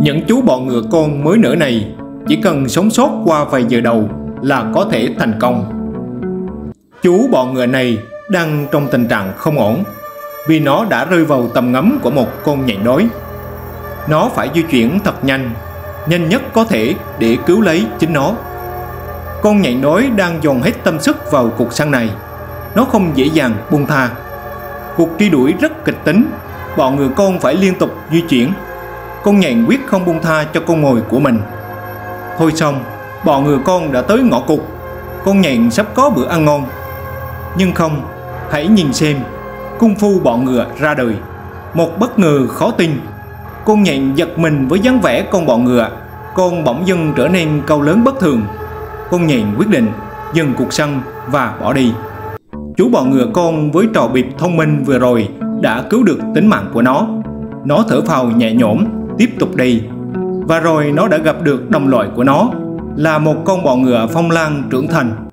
Những chú bọ ngựa con mới nở này chỉ cần sống sót qua vài giờ đầu là có thể thành công. Chú bọ ngựa này đang trong tình trạng không ổn vì nó đã rơi vào tầm ngắm của một con nhện đói. Nó phải di chuyển thật nhanh nhất có thể để cứu lấy chính nó. Con nhện đói đang dồn hết tâm sức vào cuộc săn này. Nó không dễ dàng buông tha. Cuộc truy đuổi rất kịch tính. Bọ ngựa con phải liên tục di chuyển. Con nhện quyết không buông tha cho con mồi của mình. Thôi xong, bọ ngựa con đã tới ngõ cụt. Con nhện sắp có bữa ăn ngon. Nhưng không, hãy nhìn xem, công phu bọ ngựa ra đời. Một bất ngờ khó tin. Con nhện giật mình với dáng vẻ con bọ ngựa. Con bỗng dưng trở nên cao lớn bất thường. Con nhện quyết định dừng cuộc săn và bỏ đi. Chú bọ ngựa con với trò bịp thông minh vừa rồi đã cứu được tính mạng của nó. Nó thở phào nhẹ nhõm tiếp tục đi. Và rồi nó đã gặp được đồng loại của nó, là một con bọ ngựa phong lan trưởng thành.